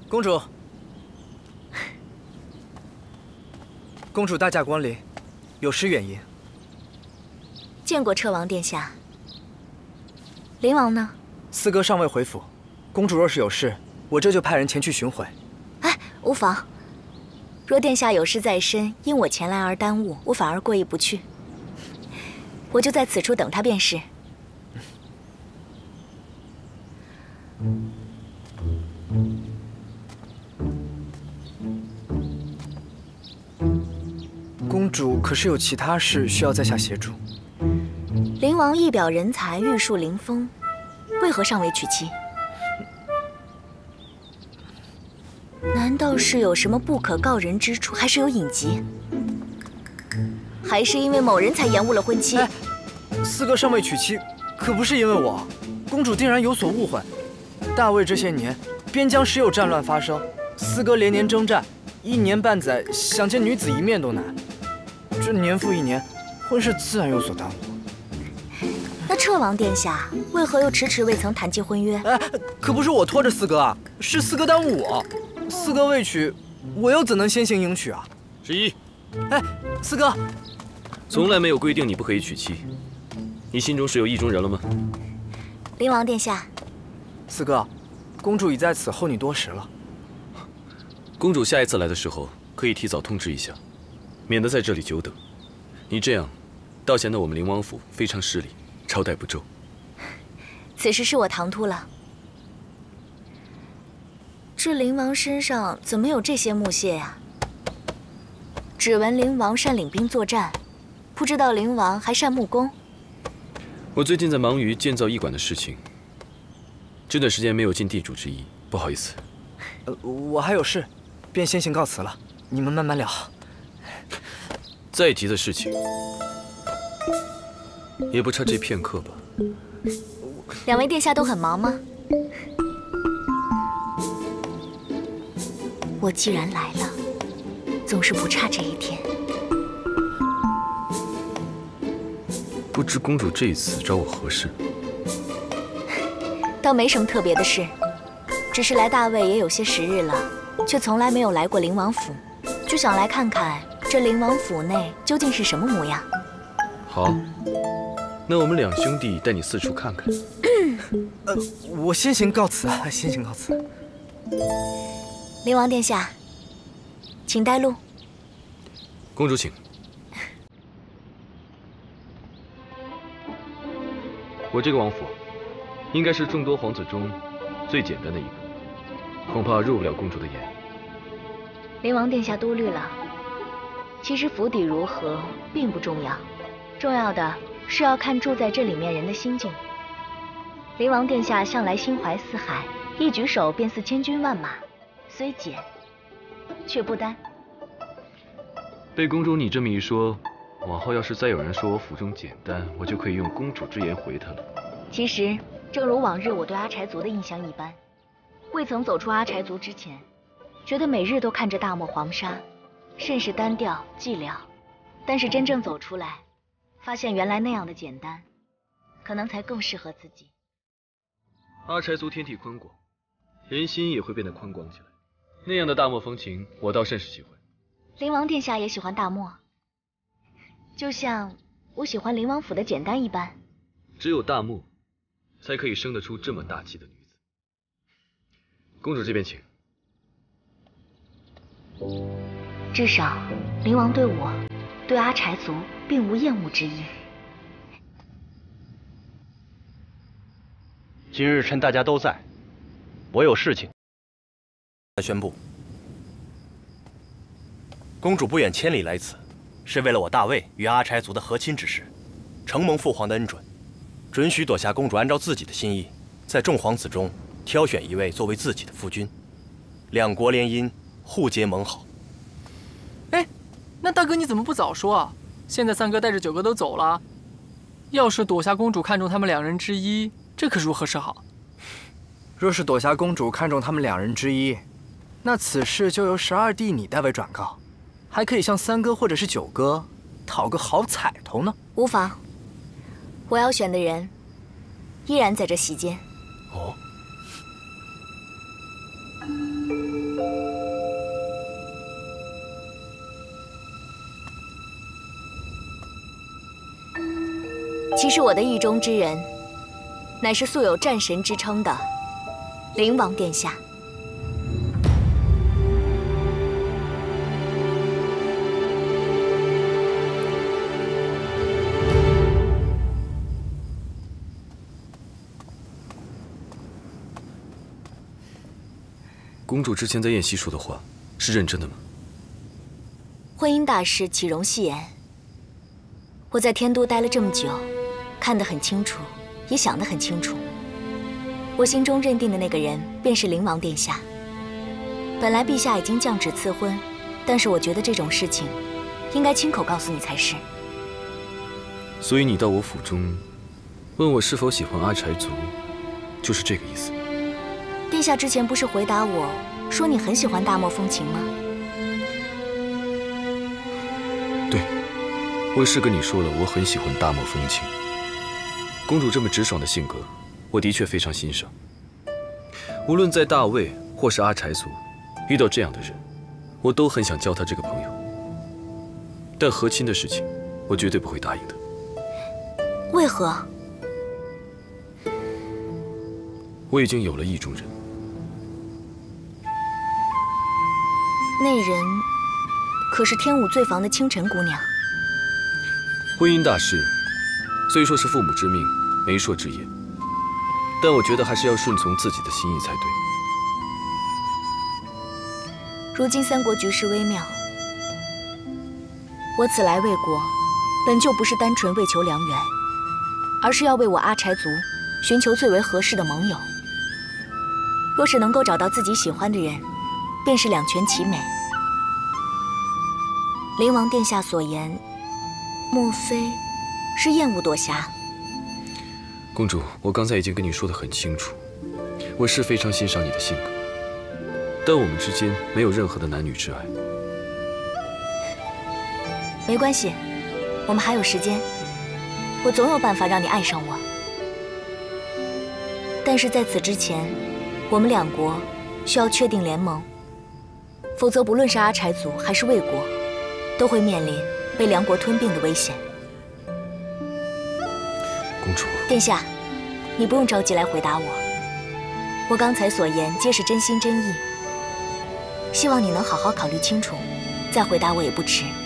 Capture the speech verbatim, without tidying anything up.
公主，公主大驾光临，有失远迎。 见过车王殿下。灵王呢？ 四哥尚未回府。公主若是有事，我这就派人前去寻回。 哎，无妨。若殿下有事在身，因我前来而耽误，我反而过意不去。我就在此处等他便是。 公主可是有其他事需要在下协助？ 灵王一表人才，玉树临风，为何尚未娶妻？难道是有什么不可告人之处，还是有隐疾？还是因为某人才延误了婚期？ 哎，四哥尚未娶妻，可不是因为我。公主定然有所误会。大魏这些年，边疆时有战乱发生，四哥连年征战，一年半载想见女子一面都难。这年复一年，婚事自然有所耽误。 那彻王殿下为何又迟迟未曾谈及婚约？ 哎，可不是我拖着四哥啊，是四哥耽误我。四哥未娶，我又怎能先行迎娶啊？ 十一， 哎，四哥， 从来没有规定你不可以娶妻，你心中是有意中人了吗？ 灵王殿下， 四哥，公主已在此候你多时了。 公主下一次来的时候，可以提早通知一下，免得在这里久等。你这样，倒显得我们灵王府非常失礼，招待不周。 此事是我唐突了。这灵王身上怎么有这些木屑呀？只闻灵王善领兵作战，不知道灵王还善木工。 我最近在忙于建造驿馆的事情，这段时间没有尽地主之谊，不好意思。 呃，我还有事，便先行告辞了。你们慢慢聊。 再急的事情，也不差这片刻吧。 两位殿下都很忙吗？我既然来了，总是不差这一天。 不知公主这一次找我何事？ 倒没什么特别的事，只是来大魏也有些时日了，却从来没有来过灵王府，就想来看看这灵王府内究竟是什么模样。 好，那我们两兄弟带你四处看看。 呃，我先行告辞，先行告辞。 灵王殿下，请带路。 公主请。我这个王府，应该是众多皇子中最简单的一个，恐怕入不了公主的眼。 灵王殿下多虑了。其实府邸如何并不重要，重要的是要看住在这里面人的心境。灵王殿下向来心怀四海，一举手便似千军万马，虽简，却不单。 被公主你这么一说，往后要是再有人说我府中简单，我就可以用公主之言回他了。 其实，正如往日我对阿柴族的印象一般，未曾走出阿柴族之前，觉得每日都看着大漠黄沙，甚是单调寂寥。但是真正走出来，发现原来那样的简单，可能才更适合自己。 阿柴族天地宽广，人心也会变得宽广起来。那样的大漠风情，我倒甚是喜欢。 灵王殿下也喜欢大漠，就像我喜欢灵王府的简单一般。 只有大漠，才可以生得出这么大气的女子。公主这边请。 至少，灵王对我，对阿柴族并无厌恶之意。 今日趁大家都在，我有事情来宣布。公主不远千里来此，是为了我大魏与阿柴族的和亲之事，承蒙父皇的恩准，准许朵霞公主按照自己的心意，在众皇子中挑选一位作为自己的夫君，两国联姻，互结盟好。 哎，那大哥你怎么不早说啊？现在三哥带着九哥都走了，要是朵霞公主看中他们两人之一，这可如何是好？ 若是朵霞公主看中他们两人之一，那此事就由十二弟你代为转告，还可以向三哥或者是九哥讨个好彩头呢。 无妨，我要选的人依然在这席间。 哦。 其实我的意中之人，乃是素有战神之称的灵王殿下。 公主之前在宴席说的话，是认真的吗？ 婚姻大事，岂容戏言？我在天都待了这么久，看得很清楚，也想得很清楚。我心中认定的那个人，便是灵王殿下。本来陛下已经降旨赐婚，但是我觉得这种事情，应该亲口告诉你才是。 所以你到我府中，问我是否喜欢阿柴族，就是这个意思。 殿下之前不是回答我说你很喜欢大漠风情吗？ 对，我是跟你说了，我很喜欢大漠风情。公主这么直爽的性格，我的确非常欣赏。无论在大魏或是阿柴族，遇到这样的人，我都很想交他这个朋友。但和亲的事情，我绝对不会答应的。 为何？ 我已经有了意中人。 那人可是天舞醉房的清晨姑娘。 婚姻大事，虽说是父母之命、媒妁之言，但我觉得还是要顺从自己的心意才对。 如今三国局势微妙，我此来魏国，本就不是单纯为求良缘，而是要为我阿柴族寻求最为合适的盟友。若是能够找到自己喜欢的人，便是两全其美。灵王殿下所言，莫非是厌恶朵霞？ 公主，我刚才已经跟你说得很清楚，我是非常欣赏你的性格，但我们之间没有任何的男女之爱。 没关系，我们还有时间，我总有办法让你爱上我。但是在此之前，我们两国需要确定联盟，否则不论是阿柴族还是魏国，都会面临被梁国吞并的危险。 公主， 殿下，你不用着急来回答我，我刚才所言皆是真心真意，希望你能好好考虑清楚，再回答我也不迟。